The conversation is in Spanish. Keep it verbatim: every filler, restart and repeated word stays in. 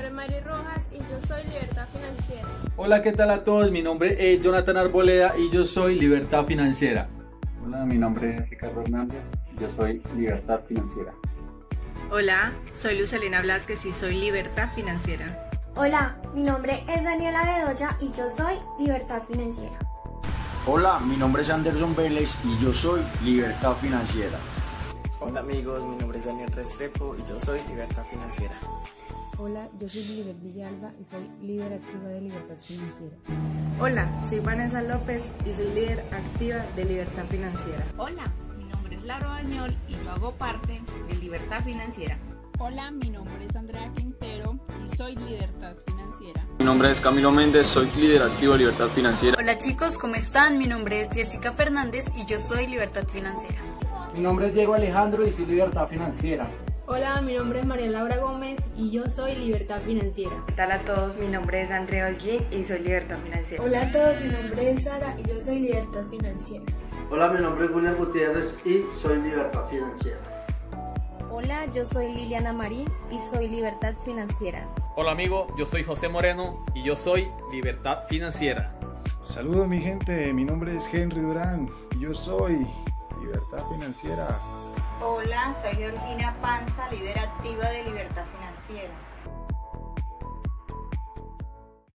nombre es Mari Rojas y yo soy Libertad Financiera. Hola, ¿qué tal a todos? Mi nombre es Jonathan Arboleda y yo soy Libertad Financiera. Hola, mi nombre es Ricardo Hernández y yo soy Libertad Financiera. Hola, soy Luz Elena Blasquez y soy Libertad Financiera. Hola, mi nombre es Daniela Bedoya y yo soy Libertad Financiera. Hola, mi nombre es Anderson Vélez y yo soy Libertad Financiera. Hola amigos, mi nombre es Daniel Restrepo y yo soy Libertad Financiera. Hola, yo soy Lilibet Villalba y soy líder activa de Libertad Financiera. Hola, soy Vanessa López y soy líder activa de Libertad Financiera. Hola, mi nombre es Laura Bañol y yo hago parte de Libertad Financiera. Hola, mi nombre es Andrea Quintero y soy Libertad Financiera. Mi nombre es Camilo Méndez, soy líder activo de Libertad Financiera. Hola chicos, ¿cómo están? Mi nombre es Jessica Fernández y yo soy Libertad Financiera. Mi nombre es Diego Alejandro y soy Libertad Financiera. Hola, mi nombre es María Laura Gómez y yo soy Libertad Financiera. ¿Qué tal a todos? Mi nombre es Andrea Holguín y soy Libertad Financiera. Hola a todos, mi nombre es Sara y yo soy Libertad Financiera. Hola, mi nombre es William Gutiérrez y soy Libertad Financiera. Hola, yo soy Liliana Marín y soy Libertad Financiera. Hola amigo, yo soy José Moreno y yo soy Libertad Financiera. Saludos mi gente, mi nombre es Henry Durán y yo soy Libertad Financiera. Hola, soy Georgina Panza, líder activa de Libertad Financiera.